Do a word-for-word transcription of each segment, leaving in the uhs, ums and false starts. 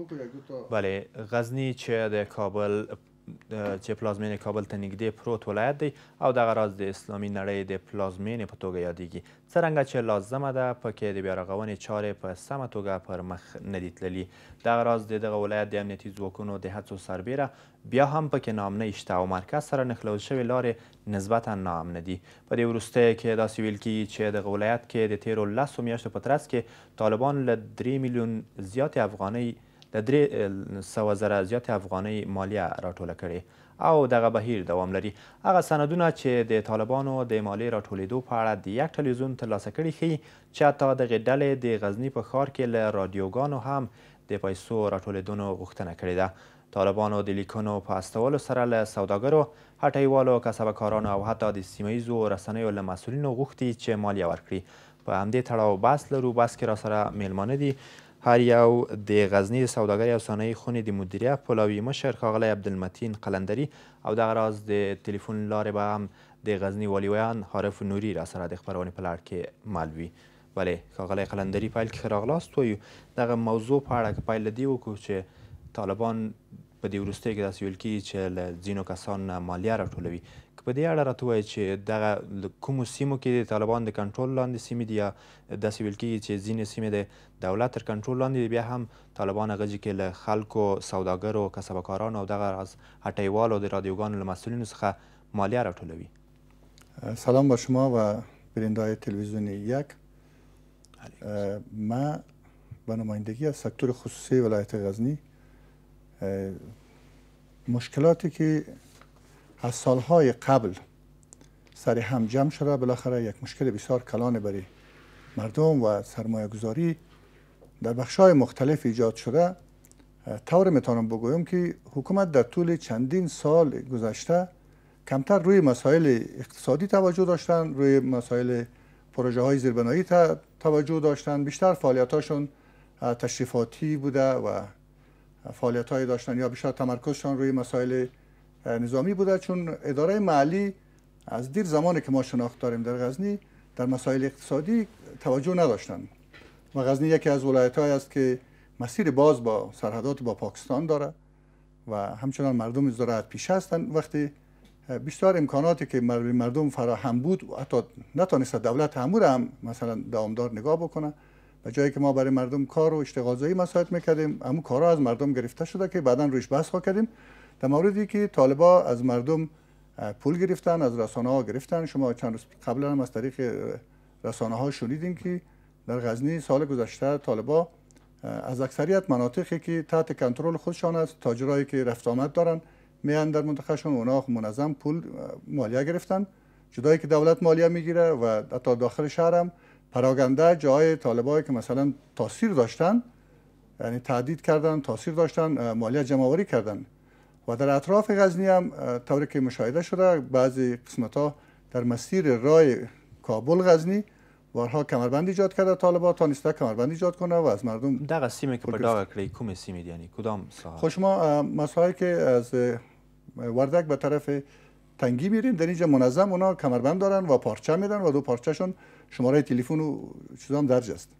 بله، غزنی چې د کابل چې پلازمینې کابل ته نږدې پروت ولایت دی او دغه راز د اسلامي نړۍ د پلازمینې په توګه یادیږي. څرنګه چې لازمه ده پکې د بیارغونې چارې په سمه توګه پر مخ نه دي تللي. دغه راز د دغه ولایت د امنیتي ځواکونو د هڅو سربیره بیا هم پکې ناامنۍ شته او مرکز سره نښلول شوې لارې نسبتا ناامنه دي. په دې وروستیو کې داسې ویل کېږي چې دغه ولایت کې د تیرو لسو میاشتو په ترڅ کې طالبان له درې میلیون زیاتې افغانۍ د درې سوه زره زیاتې افغانۍ مالیه راټوله کړې او دغه بهیر دوام لري. هغه سندونه چې د طالبانو د مالیې راټولېدو په اړه د یک تلویزیون ترلاسه کړي ښیي چې حتی دغې ډلې د غزني په ښار کې له رادیوګانو هم د پیسو راټولېدنو غوښتنه کړې ده. طالبانو د لیکونو په استولو سره له سوداګرو، هټیوالو، کسبکارانو او حتی د سیمه ییزو رسنیو له مسؤلینو غوښتي چې مالیه ورکړي. په همدې تړاو بحث لرو. بحث کې راسره میلمانه دي هر یو د غزني د سوداګرۍ او صنایع خونې د مدیریت پلاوي مشر ښاغلی عبدالمتین قلندري او دغه راز د تلیفون لارې به هم د غزني والیویان عارف نوري راسره د خپرونې په لړ کې مل وي. بلې ښاغلی قلندري پیل کې ښه راغلاست وایو. دغه موضوع په اړه که پیل له دې وکړو چې طالبان په دې وروستیو کې داسې ویل کېږي چې له ځینو کسانو نه مالیه راټولوي. که په دې اړه راته ووایي چې دغه کومو سیمو کې د طالبان د کنټرول لاندې سیمې دي یا داسې ویل کېږي چې ځینې سیمې د دولت تر کنټرول لاندې دي، بیا هم طالبان هغه ځای کې له خلکو، سوداګرو، کسبکارانو او دغه راز هټیوالو د رادیوګانو له مسئولینو څخه مالیه راټولوي. سلام با شما و بیننده‌های تلویزیون یک. من به نمایندگی از سکتور خصوصی ولایت غزنی مشکلاتی که از سالهای قبل سر هم جمع شده بالاخره یک مشکل بسیار کلان برای مردم و سرمایه گذاری در بخش‌های مختلف ایجاد شده. طور میتونم بگویم که حکومت در طول چندین سال گذشته کمتر روی مسائل اقتصادی توجه داشتن، روی مسائل پروژه های زیربنایی توجه داشتن. بیشتر فعالیتاشون تشریفاتی بوده و فعالیت های داشتن یا بیشتر تمرکزشان روی مسائل نظامی بوده، چون اداره محلی از دیر زمانی که ما شناخت داریم در غزنی در مسائل اقتصادی توجه نداشتن و غزنی یکی از ولایت های است که مسیر باز با سرحدات با پاکستان داره و همچنان مردم زراعت پیشه هستند. وقتی بیشتر امکاناتی که مردم فراهم بود حتی نتونست دولت همون هم مثلا دوامدار نگاه بکنه، به جایی که ما برای مردم کار و اشتغالزایی مساعد میکردیم همون کارها از مردم گرفته شده که بعدا روش بحث ها کردیم. در موردی که طالبا از مردم پول گرفتن، از رسانه ها گرفتن، شما چند روز قبل هم از طریق رسانه ها شنیدین که در غزنی سال گذشته طالبا از اکثریت مناطقی که تحت کنترل خودشان است، تاجرایی که رفت آمد دارن میان در منطقهشون، اونا منظم پول مالیه گرفتن، جدایی که دولت مالیه میگیره و حتی داخل شهر هم پراگنده جای طالبایی که مثلا تاثیر داشتن، یعنی تهدید کردن، تاثیر داشتن، مالیه جمع‌آوری کردن. و در اطراف غزنی هم طوری که مشاهده شده بعضی قسمت‌ها در مسیر راه کابل غزنی بارها کمربند ایجاد کرده طالبان تا نیسته کمربند ایجاد کنه و از مردم دغه سیمه که په ډاګه کړی کومه سیمه دي، یعنی کدام ساحه؟ خو شما مسائل که از وردک به طرف تنگی میرین در اینجا منظم اونا کمربند دارن و پارچه میدن و دو پارچهشون شماره تلفن و چیزا هم درج است.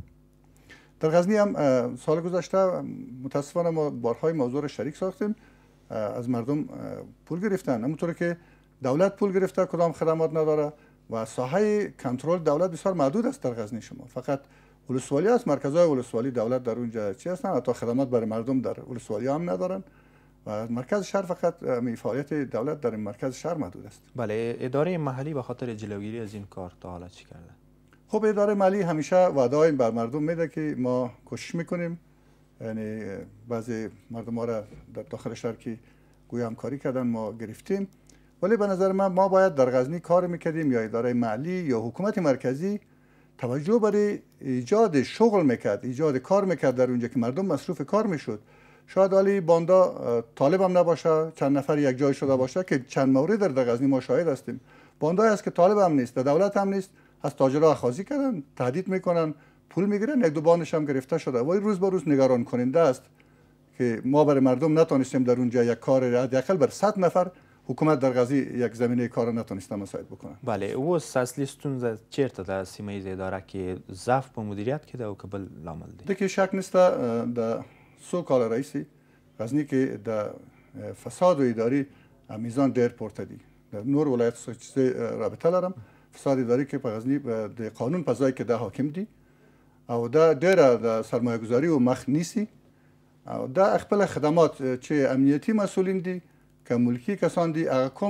در غزنی هم سال گذشته متاسفانه ما بارهای موضوع رو شریک ساختیم، از مردم پول گرفتن، همونطور که دولت پول گرفته کدام خدمات نداره و ساحه کنترل دولت بسیار محدود است در غزنی. شما فقط ولسوالی است، مرکزهای ولسوالی دولت در اونجا چی هستن، حتی خدمات برای مردم در ولسوالی هم ندارن و مرکز شهر فقط می فعالیت دولت در مرکز شهر محدود است. بله، اداره محلی به خاطر جلوگیری از این کار تا حالا چی کرده؟ خب اداره محلی همیشه وعده بر مردم میده که ما کوشش میکنیم، یعنی بعضی مردم ها را در داخل شهر که گویا همکاری کردن ما گرفتیم، ولی به نظر من ما باید در غزنی کار میکردیم یا اداره محلی یا حکومت مرکزی توجه برای ایجاد شغل میکرد، ایجاد کار میکرد در اونجا که مردم مصروف کار میشد. شاید حالی باندا طالب هم نباشه، چند نفر یک جای شده باشه که چند مورد در غزنی ما شاهد هستیم. باندایی است که طالب هم نیست، دولت هم نیست، از تاجرها اخاذی کردن، تهدید میکنن، پول میگیرن، یک دو بانش هم گرفته شده. و روز به روز نگران کننده است که ما برای مردم نتونستیم در اونجا یک کار حداقل بر صد نفر حکومت در غزنی یک زمینه کار نتونسته مساعد بکنه. بله، اوس اصلي ستونزه چیرته ده سیمه ییزه اداره کې ضعف په مدیریت کې ده او که بل لامل دی؟ دغه شک نشته، د څو کاله راهیسې غزني کې د فساد اداري میزان ډېر پورته دي. د نور ولایت سره چې رابطه لرم فساد اداري کې په غزني د قانون په ځای کې دا حاکم دي او دا ډېره د سرمایه ګذاري او مخ نیسي او دا خپل خدمات چې امنیتي مسئولین دي که ملکی کسان دي هغه کوم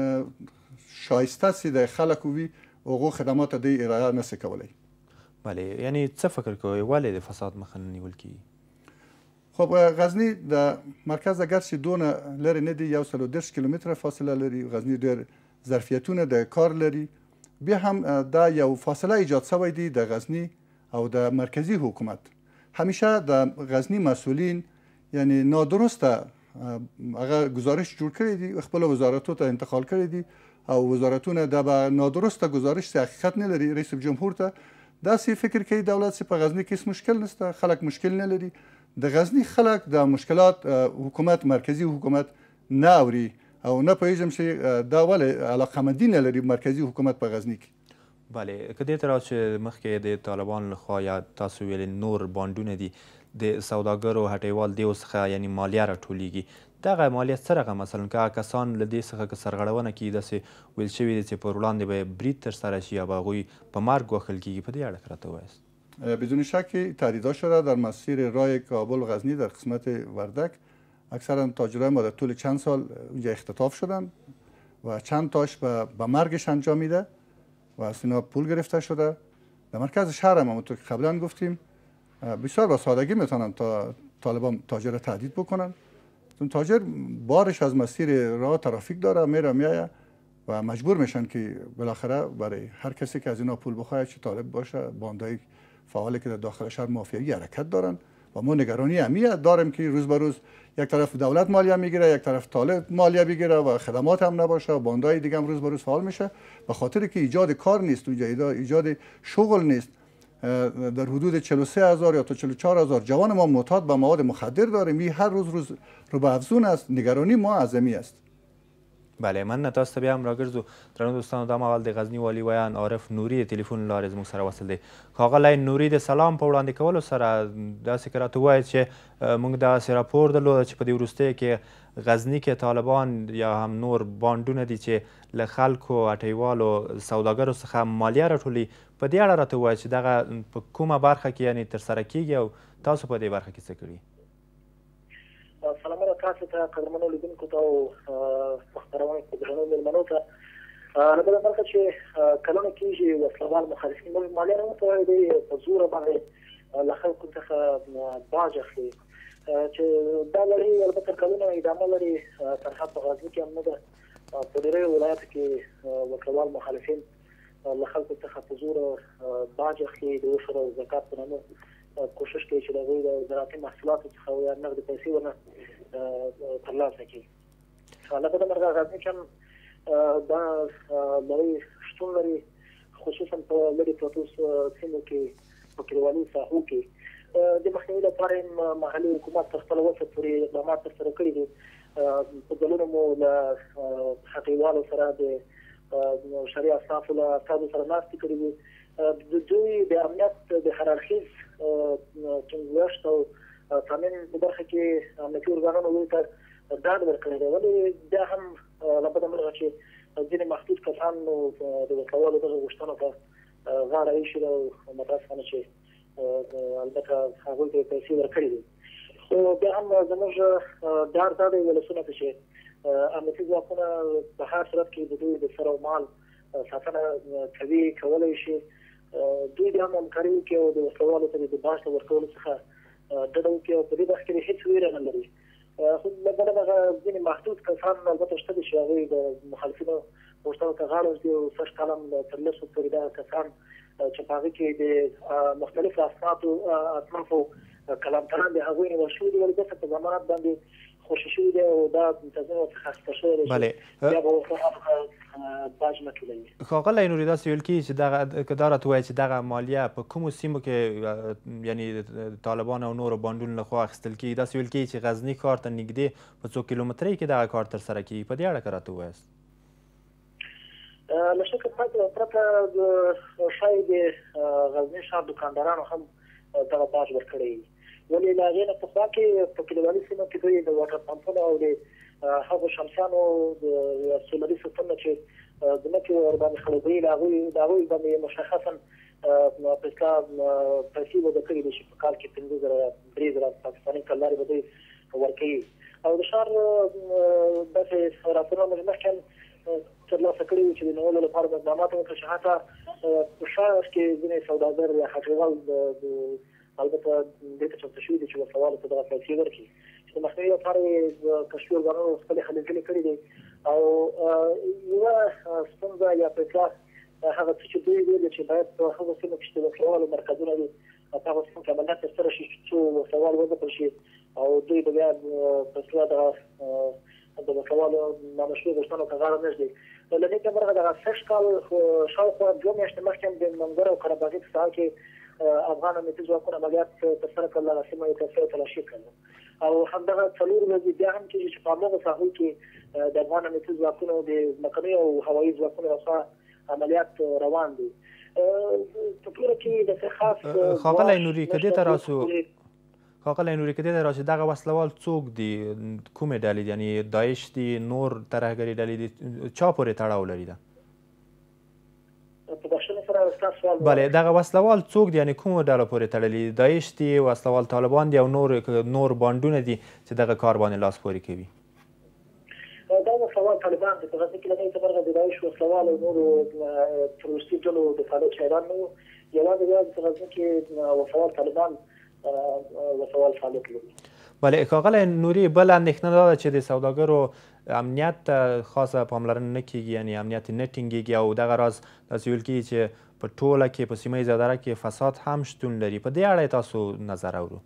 شایسته سي د خلکو وي هغو خدمات دوی ارائه نسي کولی. بله، یعنی څه فکر کوئ ولې د فساد مخه نه نیول کیږي؟ خب غزني د مرکز اگر چې دونه لرې نه دي، یو سل و دېرش کیلومتره فاصله لري. غزني ډېر ظرفیتونه د کار لري. بیا هم دا یو فاصله ایجاد شوی دی د غزني او د مرکزی حکومت. همیشه د غزني مسئولین یعنی نادرسته هغه گزارش جوړ کړی دي، خپل وزارتو ته انتقال کړی دي او وزارتونه د به نادرسته گزارش چې حقیقت نه لري. رئیس جمهور ته داسې فکر کوي دولت چې په غزني کې هیڅ مشکل نشته، خلک مشکل نه لري. د غزني خلک د مشکلات حکومت مرکزی حکومت نه اوري او نه پوهېږم چې دا ولې علاقمندي نه لري مرکزی حکومت په غزني کې. بله، که دې ته راځو چې مخکې د طالبانو لخوا یا تاسو ویلې نور بانډونه دي د سوداګرو هټیوال دیو څخه یعنی مالیه راټولیږي، دغه مالیه څه رقم مثلا که کسان له دې څخه که سرغړونه کیي داسې ویل شوي دي چې پر وړاندې به برید ترسره شي یا به هغوی په مرګ وهل کیږي، په دې اړه که راته ووایاست. بدون شک تهدیدها شده در مسیر راه کابل غزنی در قسمت وردک. اکثرا تاجرای ما در طول چند سال اونجا اختطاف شدن و چند تاش به مرگش انجامیده و از اینا پول گرفته شده. در مرکز شهر هم همونطور که قبلا گفتیم بسیار با سادگی میتونن تا طالبان تاجر تهدید بکنن. چون تاجر بارش از مسیر راه ترافیک داره، میره میایه و مجبور میشن که بالاخره برای هر کسی که از اینا پول بخواد چه طالب باشه باندای فعالی که در داخل شهر مافیایی حرکت دارن و ما نگرانی همیه داریم که روز به روز یک طرف دولت مالیه میگیره، یک طرف طالب مالیه بگیره و خدمات هم نباشه و باندای دیگه هم روز به روز فعال میشه، به خاطر که ایجاد کار نیست اونجا، ایجاد شغل نیست. در حدود چهل و سه هزار یا تا چهل و چهار هزار جوان ما معتاد به مواد مخدر داریم. این هر روز روز رو به افزون است. نگرانی ما اعظمی است. بله، من تاسو ته بیا هم راګرځو. درنو دوستانو، دا مهال د غزني والي ویان عارف نوري د تلیفون له لارې زموږ سره وصل دی. ښاغلی نوري، د سلام په وړاندې کولو سره داسې که راته ووایاست چې موږ داسې راپور درلوده چې په دې وروستیو کې غزني کې طالبان یا هم نور بانډونه دي چې له خلکو هټیوالو سوداګرو څخه مالیه راټولي، په دې اړه راته ووایاست چې دغه په کومه برخه کې یعنې ترسره کیږي او تاسو په دې برخه کې څه کړي؟ سلامونه تاسو ته، قدرمنو لیدونکو ته او محترمو درنو مېلمنو ته. له بله برخه چې کلونه کېږي وسلوال مخالفین موږ مالیه نه ورته وایو، دوی په زوره باندې له خلکو څخه باج اخلي چې دا لړۍ البته کلونه ادامه لري. تنها په غزني کې هم نه ده، په ډېرو ولایاتو کې وسلوال مخالفین له خلکو څخه په زوره باج اخلي، د عشر او زکات په نامه کوشش کوي چې د هغوی د زراعتي محصولاتو څخه یا نغدې پیسې ونه ترلاسه کړي. له بده مرغه غزني کې هم دا لړۍ شتون لري، خصوصا په لرې پرتو سیمو کې، په کلیوالي ساحو کې. د مخنیوي لپاره محلي حکومت تر خپله وسه پورې اقدامات ترسره کړي دي. په ځلونو مو له هټیوالو سره د شرعي اصنافو له استازو سره ناستې کړې دي. د دوی د امنیت د هررخیز ټینګښت او تامین په برخه کې امنیتي ارګانونو دوی ته ډاډ ورکړی دی، ولې بیا هم له بده مرغه چې ځینې محدود کسان د وسلوالو دغه غوښتنو ته غاړه ایښې ده او متاسفانه چې البته هغوی ته یې پیسې ورکړې دي. خو بیا هم زموږ ډاډ دا دی ولسونو ته چې امنیتي ځواکونه په هر صورت کې د دوی د سر او مال ساتنه کوي، کولی شي. دوی بیا هم همکاري وکړي او د وسلوالو ته د باج ته ورکولو څخه ډډه وکړي او په دې برخه کې هېڅ ویره نه لري. خو له بله دغه ځینې محدود کسان البته شته دي چې هغوی د مخالفینو غوښتنو ته غاړه ږدي او سږ کال هم تر لسو پورې دغه کسان چې په هغه کې د مختلفو اصنافو کلامتران دي هغوی نیول شوي دي، ولې دلته په ضمانت باندې خوشي شوي دي او دا تضمین ورڅخه اخیستل شوی دی چې بیا به ورته باج نه ټولوي. ښاغلی نوري، داسې ویل کېږي چې دغه که دا راته ووایي چې دغه مالیه په کومو سیمو کې یعنې طالبان او نورو بانډونو لخوا اخیستل کېږي؟ داسې ویل کېږي چې غزني ښار ته نږدې په څو کیلومترۍ کې دغه کار ترسره کېږي، په دې اړه که راته ووایاست. له شکه پرته ښایي د غزني ښار دوکاندارانو هم دغه باج ورکړی وي. ولې له هغې نه پخوا کې په کلیوالي سیمو کې دوی د واټر پمپونو او د هغو شمسیانو د سولري سیستم نه چې ځمکې ورباندې خړوبوي له هغوی د هغوی باندې مشخصا په اصطلاح پیسې وعده کړي دي چې په کال کې پنځه زره درې زره پاکستاني کلدارې به دوی ورکوي او د ښار داسې راپورونه موږ مخکې ترلاسه کړي وو چې د نیولو لپاره اقدامات وکړي چې حتی په ښار کې ځینې سوداګر یا هټیوال البته دې ته چمتو شوي دي چې وسوالو ته دغه پیسې ورکړي چې د مخنیوي لپاره یې کشفي ارګانونو خپلې هلې ځلې کړي دي او یوه ستونزه یا په اصلاح هغه څه چې دوی ویلي چې باید په هغو سیمو کې چې د وسلوالو مرکزونه دي په هغو سیمو کې عملیات ترسره شي څو وسوال وځپل شي او دوی به بیا په اصلاح دغه د وسلوالو نامشروع غوښتنو ته غاړه نږدي له دې کبله دغه سږ کال شاوخوا دوه میاشتې مخکې د منظر او قرهباغي په ساحه کې افغان امنیتي ځواکونه عملیات ترسره کړل هغه سیمه یې ترسره تلاشي کړل او همدغه څلور ورځې بیا هم کېږي چې په همدغه ساحو کې د افغان امنیتي ځواکونو د ځمکني او هوایي ځواکونو لخوا عملیات روان دي په ټوله کې د خاص ښاغلی نوري که دې ته راسو ښاغلی نوري که دې ته راسو دغه وسلوال څوک دي کومې ډلې دي یعنې داعش دي نور ترهګرې ډلې دي چا پورې تړاو لري ده بله دغه وسلوال څوک دي یعنې کومو ډلو پورې تړلي داعش دي وسلوال طالبان دي او نور نور بانډونه دي چې دغه کار باندې لاس پورې کوي دا وسلوال طالبان دي په غزه کې له دې څخه د داعش وسلوال او نورو تروریستي ډلو د فعالیت شاعران نه وو یوازې بیا په غزه کې وسلوال طالبان وسلوال فعالیت لري بله ښاغلی نوري بله اندېښنه دا ده چې د سوداګرو امنیت ته خاصه پاملرنه نه کیږي یعنې امنیت نه ټینګېږي او دغه راز داسې ویل کېږي چې په ټوله کې په سیمه ییزه اداره کې فساد هم شتون لري په دې اړه تاسو نظر اورو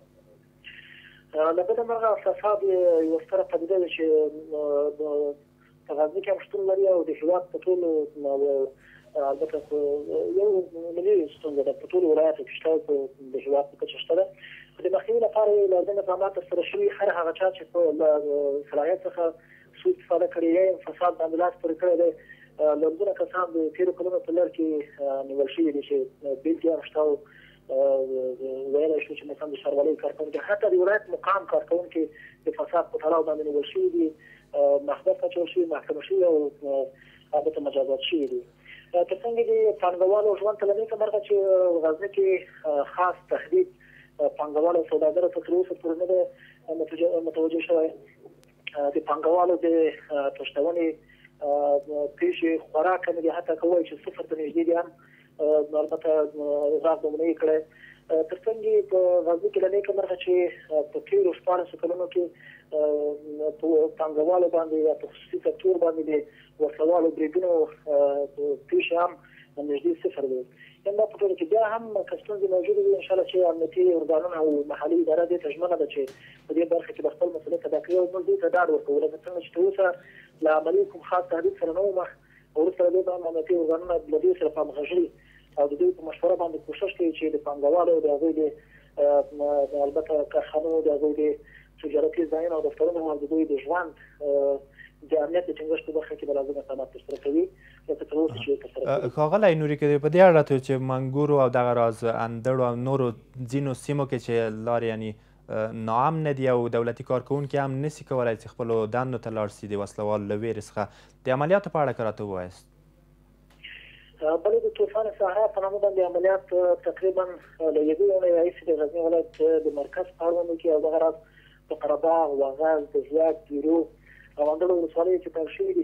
له بده مرغه فساد یوه ستره پدیده ده چې په غزني کې هم شتون لري او د هېواد په ټولو البته یو ملي ستونزه ده په ټولو ولایاتو کې شته د هېواد په کچه شته ده د مخنیوي لپاره یې لازم اقدامات ترسره شوي هر هغه چا چې په صلاحیت څخه سوء استفاده کړې یا فساد باندې لاس پورې کړی دی لرګونه کسان د تېرو کلونو په لړ کې نیول شوي دي چې بېلګې هم شته او ویلی شو چې مثلا د ښاروالۍ کارکوونکي حتی د ولایت مقام کارکوونکي د فساد په تړاو باندې نیول شوي دي محبس اچول شوي محکمه شوي او البته مجازات شوي دي تر څنګه د پانګوالو ژوند ته له دې مرغه چې غزني کې خاص تهدید پانګوالو او سوداګرو ته تر اوسه پورې نه ده متوجه شوی د پانګوالو د تښتونې پیښې خورا کمې دي حتی که وایي چې صفر ته نږدې دي هم البته غږ دومره یې کړی تر څنګه په غزني کې له دې مرغه چې په تېرو شپاړسو کلونو کې په پانګوالو باندې یا په خصوصي سکتور باندې د وسلوالو بریدونو پیښې هم نږدې صفر دی دا په ټوله کې بیا هم که ستونزې موجودې وي انشاءالله چې امنیتي ارګانونه او محلي اداره دې ته ژمنه ده چې په دې برخه کې به خپل مسؤلیت ادا کوي او موږ دوی ته ډاډ ورکوو لکه څنګه چې تر اوسه له عملي کوم خاص تهدید سره نه وو مخ وروسته له دې به هم امنیتي ارګانونه له دوی سره په همغږي او د دوی په مشوره باندې کوښښ کوي چې د پانګوالو د هغوی د البته کارخانو د هغوی د تجارتي ځایونو او دفترونو او د دوی د ژوند د امنیت د ټینګښت په برخه کې به لازم اقدامات ترسره کوي لکه تر اوسه چې ترسره کوي ښاغلی نوري که په دې اړه چې منګورو او دغه راز اندړو او نورو ځینو سیمو کې چې لارې یعنې ناامنه دي او دولتي کارکوونکي هم نسي کولی چې خپلو دندو ته لاړ شي د وسلوال له ویرې څخه د عملیاتو په اړه که راته ووایاست بلې د طوفان صحرا په نامه باندې عملیات تقریبا له یوې اونۍ راهیسې د غزني ولایت د مرکز په اړوندو کې او دغه راز په قرهباغ واغظ دزیات ګیرو او اندړو ولسوالیو کې پیل شوي دي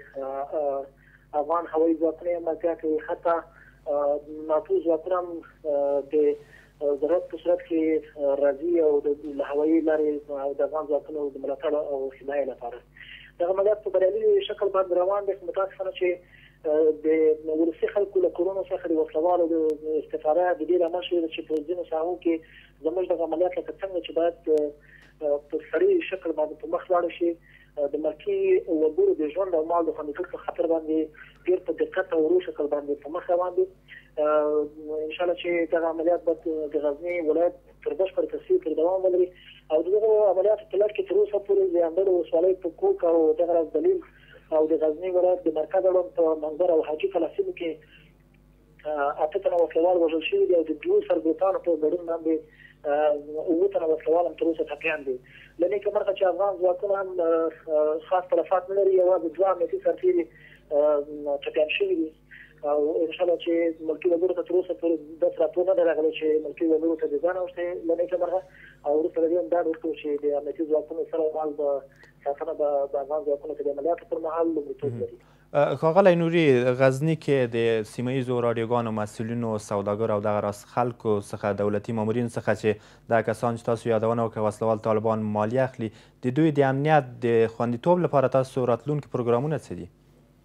چې افغان هوایي ځواکونه یې ملتیا کوي حتی ناټو ځواکونه هم د ضرورت په صورت کې راځي او د هوایي لارې او د افغان ځواکونو د ملاتړ او حمایې لپاره دغه عملیات په بریالي شکل باندې روان دي خو متاسفانه چې د ولسي خلکو له کورونو څخه د وسلوالو د استفاده د دې لامل شوې ده چې په ځینو ساحو کې زموږ دغه عملیات لکه څنګه چې باید په سریع شکل باندې په مخ لاړ شي د ملکي وګړو د ژوند او مال د خوندیتوب په خاطر باندې ډېر په دقت او ورو شکل باندې په مخ روان دي انشاءالله چې دغه عملیات به د غزني ولایت تر بشپړ تصفیې پورې دوام ولري او د دغو عملیاتو په لړ کې تر اوسه پورې د اندړو ولسوالۍ په کوک او دغه راز دلیل او د غزني ولایت د مرکز اړوند په منظر او حاجي کلا سیمو کې اته تنه وسلوال وژل شوي دي او د دوو سرګوټانو په ګډون باندې اووه تنه وسلوال هم تر اوسه ټپیان دي. له نیکه مرغه چې افغان ځواکونه هم خاص تلفات نه لري، یوازې دوه امنیتي سرتیري ټپیان شوي دي او انشاءالله چې ملکي وګړو ته تر اوسه پورې داسې راپور نه دی راغلی چې ملکي وګړو ته د ځان اوښتی له نیکه مرغه، او وروسته له دې هم ډاډ ورکوو چې د امنیتي ځواکونو سره مهال به ساتنه به د افغان ځواکونو ته د عملیاتو پر مهال لومړیتوب لري. ښاغلی نوري، غزني کې د سیمه ییزو راډیوګانو مسؤلینو، سوداګرو او دغه راست خلکو څخه، دولتي مامورینو څخه چې دا کسان چې تاسو یادونه وکړه وسلوال طالبان مالیه اخلي، د دوی د امنیت د خوندیتوب لپاره تاسو راتلونکي پروګرامونه څه دي؟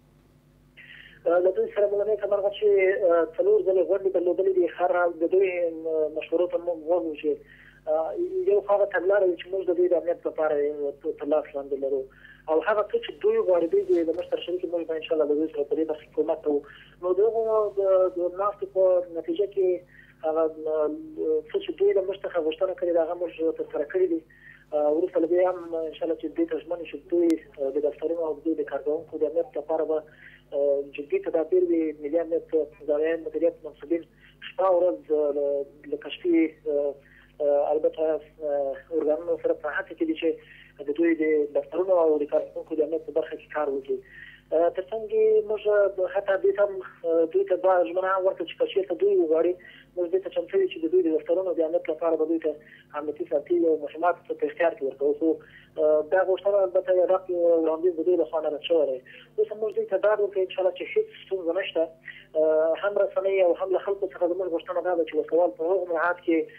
له دوی سره موږ نیکه مرغه چې څلور ځلې غونډې درلودلې دي، هر حال د دوی مشورو ته موږ غوږ وو چې یو هغه تګلاره وي چې موږ د دوی د امنیت لپاره تر لاس لاندې لرو، او هغه څه چې دوی غواړي دوی د مشتر شریک موږ به انشاءالله د دوی سره په دې برخه کې کومک کوو. نو د هغو د ناستې په نتیجه کې هغه څه چې دوی له موږ څخه غوښتنه کړې ده هغه موږ ترسره کړي دي. وروسته له دې هم انشاءالله چې دوی ته ژمن شو دوی د دفترونو او دوی د کارکوونکو د امنیت لپاره به جدي تدابیر وي. ملي امنیت ادارې مدیریت منصبین شپه ورځ له کشفي البته ارګانونو سره په هڅه کې دي چې د دوی د دفترونو او د کارکوونکو د امنیت په برخه کې کار وکړي. تر څنګ موږ حتی دې ته هم دوی ته دا ژمنه هم ورکړه چې که چېرته دوی وغواړي موږ دې ته چمتو یو چې د دوی د دفترونو د امنیت لپاره به دوی ته امنیتي سرتیري او مهمات په اختیار کې ورکوو. خو دا غوښتنه البته یو رقم وړاندیز د دوی له خوا نه رد شوی دی. اوس هم موږ دوی ته ډاډ ورکوو انشاءالله چې هېڅ ستونزه نشته. هم رسنۍ او هم له خلکو څخه زموږ غوښتنه دا ده چې وسلوال په هغو موعات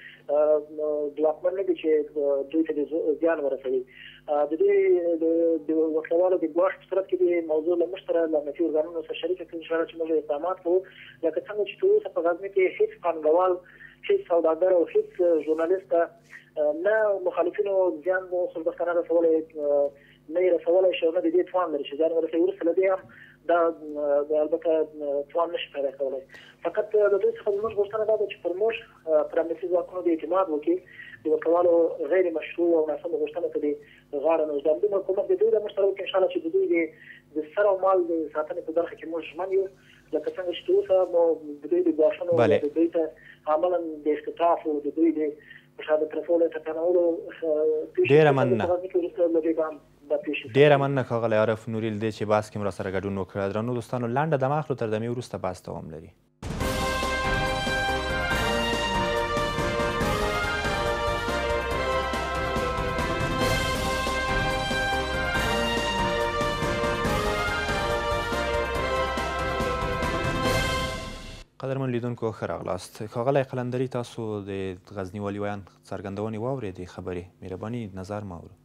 کې ځواکمن نه دي چې دوی ته د زیان ورسوي. د دوی د وسلوالو د ګواښ په صورت کې د موضوع له موږ سره له امنیتي ارګانونو سره شریکه کړي انشاءالله چې موږ اقدامات کوو. لکه څنګه چې تر اوسه په غزني کې هېڅ پانګوال، هېڅ سوداګر او هېڅ ژورنالیست نه مخالفینو زیان خوشبختانه رسولی نه یې رسولی شي او نه د دې توان لري چې زیان ورسوي. وروسته له دې هم دا البته توان نشي پیدا کولی. فقط له دوی څخه زموږ غوښتنه دا ده چې پر موږ پر امنیتي ځواکونو د اعتماد وکړي، د وسلوالو غیر مشروع او ناسمو غوښتنو ته د غاړه نه ږدي. دوی حکومت د دوی د موږ سره وکړي انشاءالله چې د دوی د سر او مال د ساتنې په برخه کې موږ ژمن یو. لکه څنګه چې تر اوسه مو د دوی د ګواښونو د دوی ته عملا د اختطاف او د دوی د شهادت رسولو ټکنولو ډېره مننه ډېره مننه ښاغلی عارف نوري له دې چې بحث کې مو راسره ګډون وکړه. درنو دوستانو لنډه دمه اخلو، تر دمې وروسته بحث دوام لري. قدرمن لیدونکو ښه راغلاست. ښاغلی قلندري، تاسو د غزني والي ویان څرګندونې واورېدې خبرې، مهرباني نظر ماورو.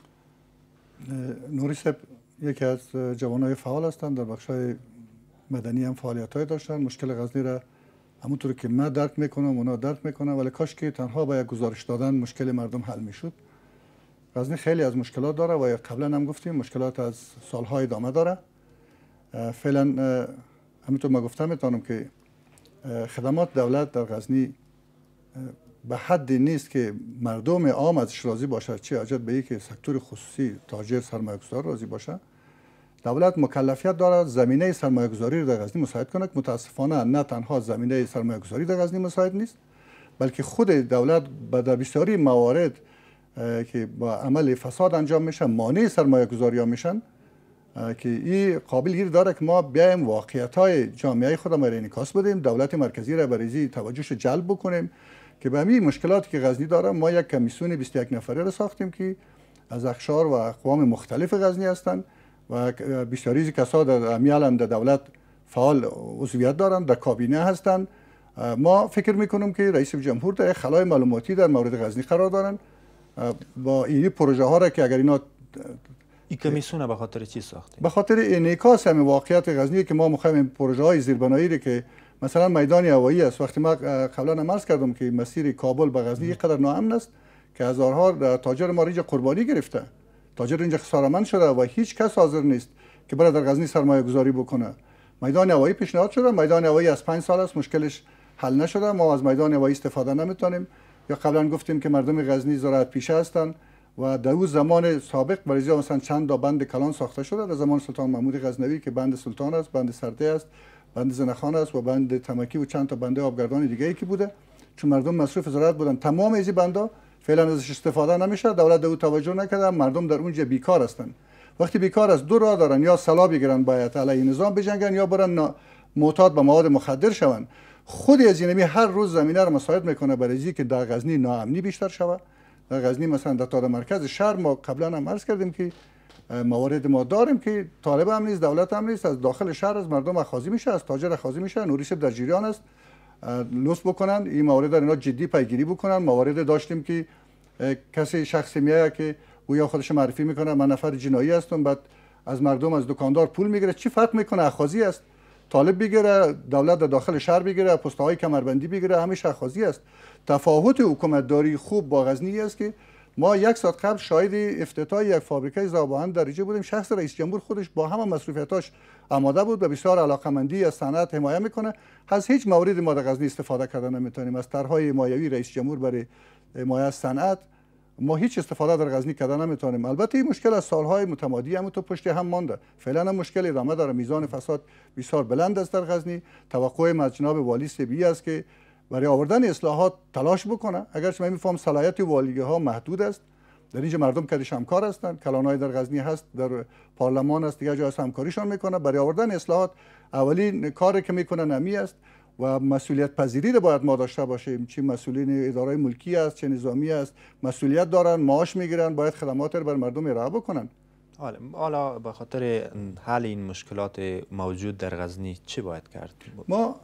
نوری صاحب یکی از جوانای فعال هستند، در بخشای مدنی هم فعالیت‌های داشتن. مشکل غزنی را همونطور که من درک میکنم اونا درک میکنم، ولی کاش که تنها با یک گزارش دادن مشکل مردم حل میشد. غزنی خیلی از مشکلات داره و قبلا هم گفتیم مشکلات از سالها ادامه داره. فعلا همونطور ما گفتم میتونم که خدمات دولت در غزنی به حدی نیست که مردم عام ازش راضی باشد، چه حاجت به این که سکتور خصوصی، تاجر، سرمایه‌گذار راضی باشه. دولت مکلفیت دارد زمینه سرمایه‌گذاری را در غزنی مساعد کنه که متاسفانه نه تنها زمینه سرمایه‌گذاری در غزنی مساعد نیست، بلکه خود دولت به بسیاری موارد که با عمل فساد انجام میشه مانع سرمایه‌گذاری ها میشن، که این قابل گیر داره که ما بیایم واقعیت‌های جامعه خود ما را انعکاس بدیم، دولت مرکزی را بریزی توجهش جلب بکنیم که به همین مشکلاتی که غزنی داره. ما یک کمیسیون بیست و یک نفره را ساختیم که از اقشار و اقوام مختلف غزنی هستند و بسیاری کسا در امیال هم در دولت فعال عضویت دارند، در کابینه هستند. ما فکر میکنم که رئیس جمهور در خلای معلوماتی در مورد غزنی قرار دارند. با این پروژه ها را که اگر اینا این کمیسیون به خاطر چی ساختید؟ به خاطر انعکاس همین واقعیت غزنی که ما می‌خوایم پروژه های زیربنایی را که مثلا میدان هوایی است. وقتی ما قبلا هم عرض کردم که مسیر کابل به غزنی اینقدر ناامن است که هزارها تاجر ما اینجا قربانی گرفته، تاجر اینجا خسارتمند شده و هیچ کس حاضر نیست که برای در غزنی سرمایه گذاری بکنه. میدان هوایی پیشنهاد شده، میدان هوایی از پنج سال است مشکلش حل نشده، ما از میدان هوایی استفاده نمیتونیم. یا قبلا گفتیم که مردم غزنی زراعت پیشه هستند و در اون زمان سابق برای مثلا چند تا بند کلان ساخته شده در زمان سلطان محمود غزنوی که بند سلطان است، بند سرده است، بند زنخان است و بند تمکی و چند تا بنده آبگردان دیگه ای که بوده چون مردم مصروف زراعت بودن. تمام از این بندا فعلا ازش استفاده نمیشه، دولت به او توجه نکرده، مردم در اونجا بیکار هستن. وقتی بیکار است دو راه دارن، یا سلا بگیرن باید علیه نظام بجنگن، یا برن معتاد به مواد مخدر شون. خود از اینمی هر روز زمینه رو مساعد میکنه برای که در غزنی ناامنی بیشتر شود. در غزنی مثلا در تا مرکز شهر ما قبلا هم عرض کردیم که موارد ما داریم که طالب هم نیست، دولت هم نیست، از داخل شهر از مردم اخاذی میشه، از تاجر اخاذی میشه. نوری صاحب در جریان است، لوس بکنن این موارد اینا جدی پیگیری بکنن. موارد داشتیم که کسی شخصی میاد که گویا خودش معرفی میکنه من نفر جنایی هستم، بعد از مردم از دکاندار پول میگیره. چی فرق میکنه؟ اخاذی است. طالب بگیره، دولت در داخل شهر بگیره، پسته های کمربندی بگیره، همیشه اخاذی است. تفاوت حکومت داری خوب با غزنی است که ما یک ساعت قبل شاهد افتتاح یک فابریکه ذوب‌آهن در اینجا بودیم. شخص رئیس جمهور خودش با همه مصروفیتاش آماده بود و بسیار علاقمندی از صنعت حمایت میکنه. از هیچ موردی ما در غزنی استفاده کردن نمیتونیم. از طرحهای حمایوی رئیس جمهور برای حمایت از صنعت ما هیچ استفاده در غزنی کردن نمیتونیم. البته این مشکل از سالهای متمادی هم تو پشت هم مانده. فعلا هم مشکل ادامه داره. میزان فساد بسیار بلند است در غزنی. توقع ما از جناب والی سبی است که برای آوردن اصلاحات تلاش بکنه. اگرچه من میفهم صلاحیت والیگی ها محدود است. در اینجا مردم کدیش همکار هستند. کلانای در غزنی هست، در پارلمان است، دیگه جای همکاریشان میکنه. برای آوردن اصلاحات اولین کاری که میکنه نمی است و مسئولیت پذیری رو باید ما داشته باشیم. چه مسئولین اداره ملکی است، چه نظامی است، مسئولیت دارن، معاش میگیرن، باید خدمات رو بر مردم ارائه بکنن. حالا به خاطر حل این مشکلات موجود در غزنی چه باید کرد؟ ما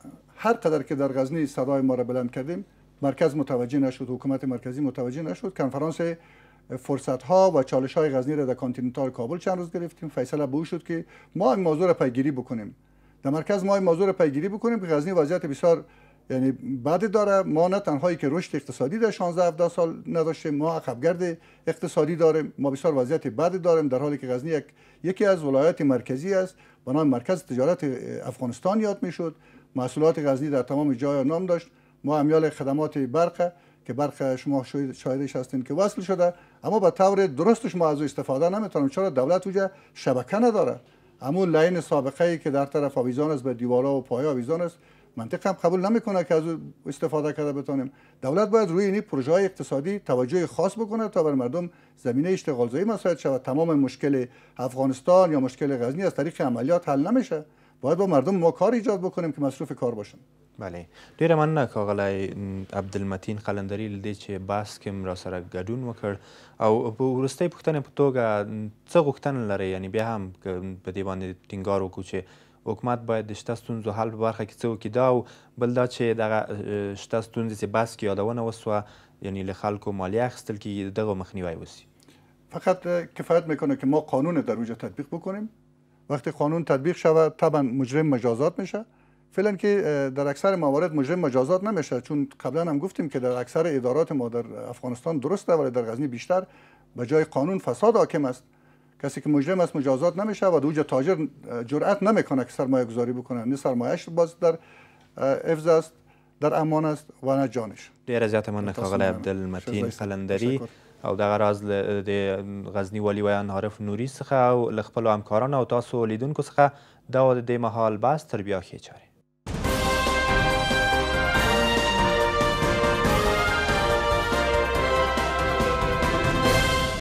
هر قدر که در غزنی صدای ما را بلند کردیم، مرکز متوجه نشد، حکومت مرکزی متوجه نشد. کنفرانس فرصت ها و چالش های غزنی را در کانتیننتال کابل چند روز گرفتیم. فیصله به او شد که ما این موضوع را پیگیری بکنیم. در مرکز ما این موضوع را پیگیری بکنیم که غزنی وضعیت بسیار یعنی بد داره. ما نه تنهایی که رشد اقتصادی در شانزده هفده سال نداشتیم، ما عقبگرد اقتصادی داریم. ما بسیار وضعیت بد داریم، در حالی که غزنی یک یکی از ولایات مرکزی است. به نام مرکز تجارت افغانستان یاد میشد. محصولات غزنی در تمام جای نام داشت. ما امیال خدمات برق که برق شما شاهدش هستین که وصل شده، اما به طور درستش ما از استفاده نمیتونیم. چرا؟ دولت اونجا شبکه نداره. همون لاین سابقه ای که در طرف آویزان است به دیوارا و پایه آویزان است، منطق هم قبول نمیکنه که از استفاده کرده بتونیم. دولت باید روی این پروژه های اقتصادی توجه خاص بکنه تا بر مردم زمینه اشتغال زایی مساعد شود. تمام مشکل افغانستان یا مشکل غزنی از طریق عملیات حل نمیشه. باید با مردم ما کار ایجاد بکنیم که مصروف کار باشن. بله، ډیره مننه ښاغلی عبدالمتین قلندري له دې چې بحث کې را سره ګډون وکړ او په وروستۍ پوښتنې په توګه څه غوښتنه لرئ؟ یعنی بیا هم په دې باندې ټینګار وکړو چې حکومت باید د شته ستونزو حل په برخه کې څه وکړي. دا او بل دا چې دغه شته ستونزې چې بحث کې یادونه وسوه، یعنی له خلکو مالیه اخیستل کېږي، دغه مخنیوی وسي. فقط کفایت میکنه که ما قانون در اونجا تطبیق بکنیم. وقتی قانون تطبیق شود طبعا مجرم مجازات میشه. فعلا که در اکثر موارد مجرم مجازات نمیشه، چون قبلا هم گفتیم که در اکثر ادارات ما در افغانستان درسته ولی در غزنی بیشتر به جای قانون فساد حاکم است. کسی که مجرم است مجازات نمیشه و دوجا تاجر جرأت نمیکنه که سرمایه گذاری بکنه. نه سرمایه‌اش باز در حفظ است، در امان است و نه جانش. ډیره زیاته مننه ښاغلی عبدالمتین قلندري او دغه راز د غزني والي ویان عارف نوري څخه او له خپلو همکارانو او تاسو لیدونکو څخه دا و د دې مهال بحث تر بیا ښې چارې.